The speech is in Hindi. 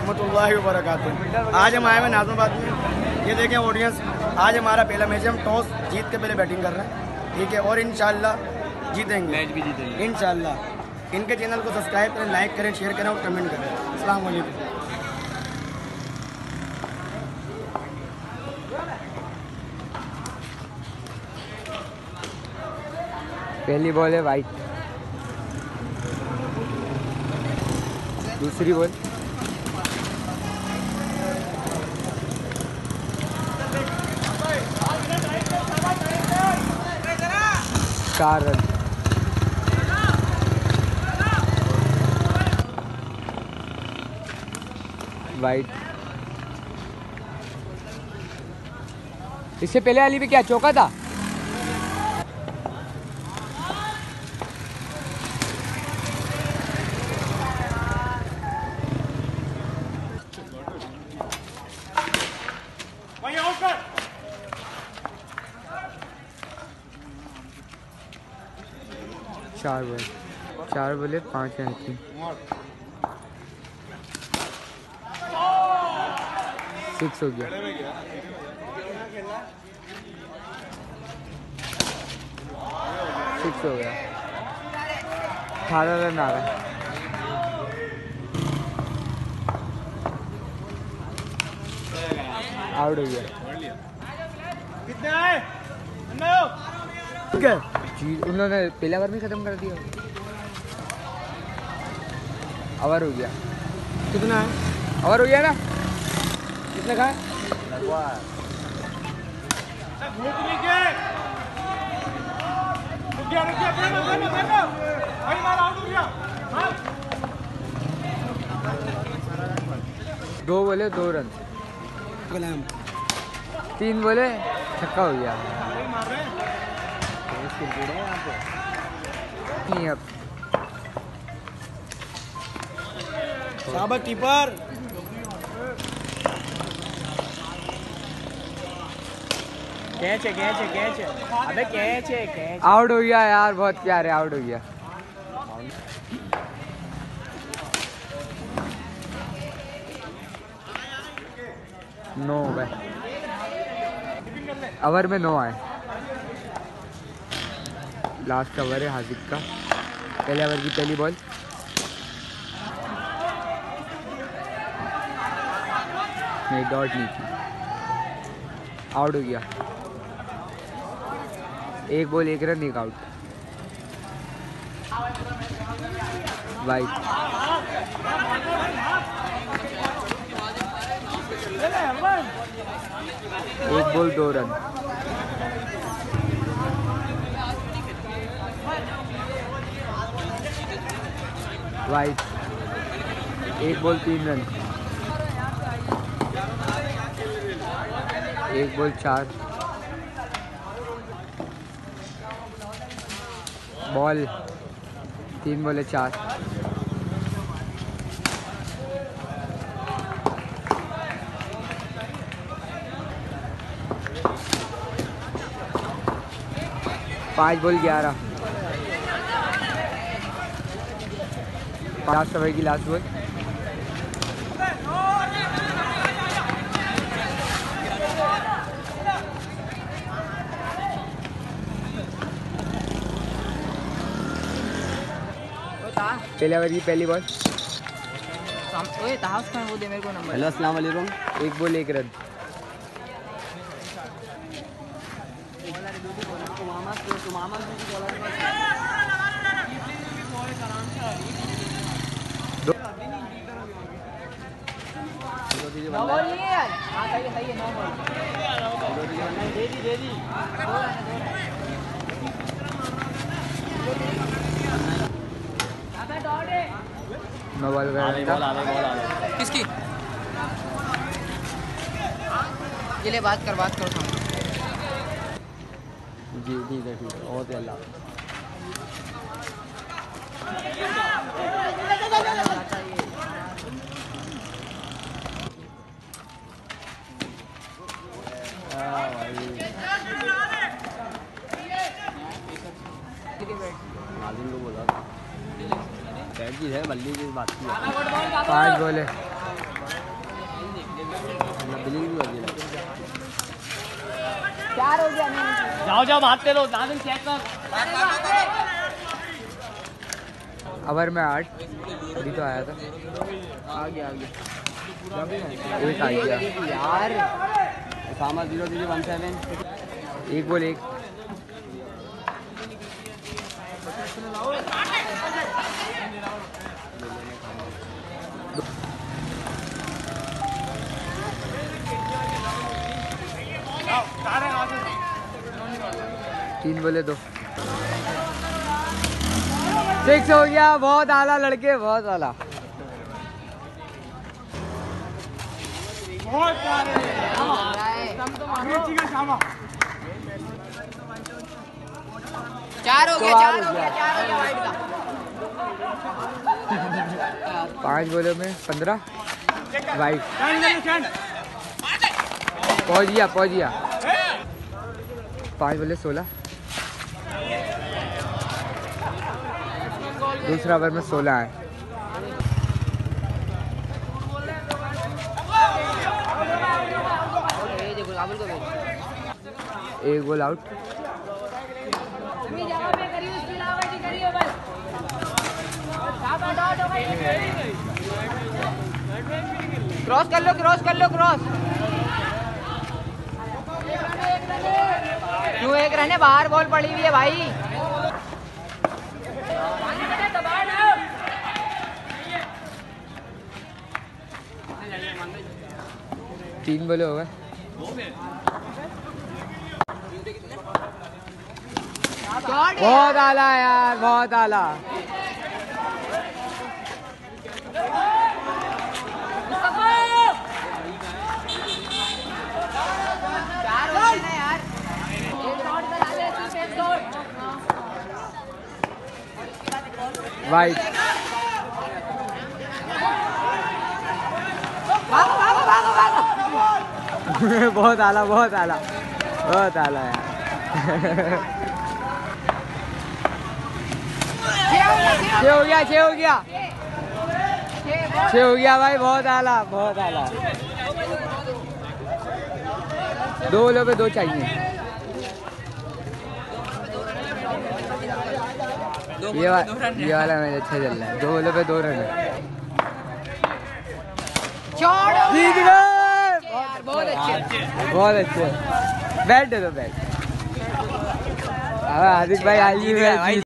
रहमतुल्लाहि व बरकातुहू। आज हम आए हैं नाज़माबाद में। ये देखें ऑडियंस, आज हमारा पहला मैच है। हम टॉस जीत के पहले बैटिंग कर रहे हैं, ठीक है, और इंशाल्लाह जीतेंगे, मैच भी जीतेंगे इंशाल्लाह। इनके चैनल को सब्सक्राइब करें, लाइक करें, शेयर करें और कमेंट करें। अस्सलाम वालेकुम। पहली बॉल है वाइट, दूसरी बॉल चार रन। वाइट। इससे पहले वाली भी क्या चौका था? चार बोले 5 रन की। 6 हो गया। हो गया। 18 रन आ रहा है। आउट हो गया। कितने आए? जी उन्होंने पहला ओवर में खत्म कर दिया। ओवर हो गया। कितना है? ओवर हो गया ना? कितने का है? दो बोले 2 रन। 3 बोले छक्का हो गया। नहीं अब शाबाश कीपर। कैच है। अबे कैच है। आउट हो गया यार, बहुत प्यारे आउट हो गया। नो भाई, ओवर में 9 आए। लास्ट ओवर है हार्दिक का। पहले ओवर की पहली बॉल नहीं, डॉट नहीं थी। आउट हो गया। 1 बॉल 1 रन 1 आउट। वाइट। एक ball 2 run. Wide. 1 ball 3 run. 1 ball 4। Ball 3 balls 4। पाँच बॉल 11। लास्ट ओवर की लास्ट बॉल। पहले ओवर की पहली बॉल। वो दे मेरे को नंबर। हेलो अस्सलाम वालेकुम। 1 बॉल 1 रन। नो बॉल किसकी? ये ले बात करो जी ठीक है बहुत अल्लाह। नाज़िम को बोला था बैठ की है बल्ली की बात की। 5 बॉल है। चार हो गया। जाओ जाओ भागते रहो, नाज़िम चेक कर। ओवर में 8 अभी तो आया था। आ गया एक आ गया यार। सामा 0-0-1-7। एक बॉल एक। तीन बोले 2। 6 हो गया। बहुत आला लड़के, बहुत आला। चार हो गया, 4 हो गया वाइड का। 5 बोले में 15 वाइड। पहुंच गया 5 बोले 16। दूसरा ओवर में 16 है। एक बॉल आउट। क्रॉस कर लो, क्रॉस कर लो, क्रॉस। क्यों एक रहने, बाहर बॉल पड़ी हुई है भाई। तीन बोले हो गए। बहुत आला यार, बहुत आला। वाइट। बहुत आला, बहुत आला, बहुत आला यार। 6 हो गया, 6 हो गया, 6 हो गया भाई। बहुत आला, बहुत आला। 2 बोलों पे 2 चाहिए। ये वाला मैच अच्छा चल रहा है। 2 बोलों पे 2 रन है। जीत गए। बहुत अच्छे, बहुत अच्छे। बैट दे दो, बैट। हार्दिक भाई आज ही